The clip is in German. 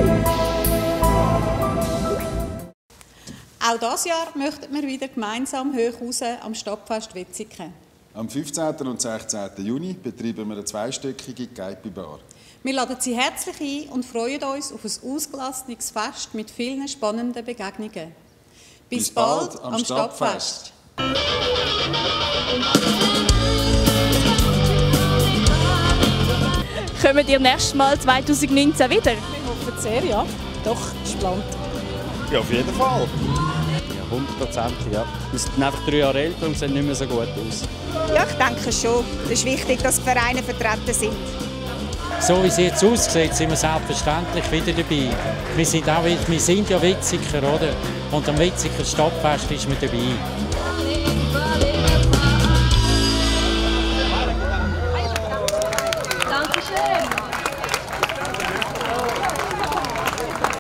Auch dieses Jahr möchten wir wieder gemeinsam hoch raus am Stadtfest Wetzikon. Am 15. und 16. Juni betreiben wir eine zweistöckige Geipi-Bar. Wir laden Sie herzlich ein und freuen uns auf ein ausgelassenes Fest mit vielen spannenden Begegnungen. Bis bald am Stadtfest. Kommt ihr nächstes Mal 2019 wieder? Wir hoffen sehr, ja. Doch, ist geplant. Ja, auf jeden Fall. Ja, 100%, ja. Wir sind einfach 3 Jahre älter und sehen nicht mehr so gut aus. Ja, ich denke schon. Es ist wichtig, dass die Vereine vertreten sind. So wie es jetzt aussieht, sind wir selbstverständlich wieder dabei. Wir sind ja Wetziker, oder? Und am Wetziker Stadtfest ist man dabei.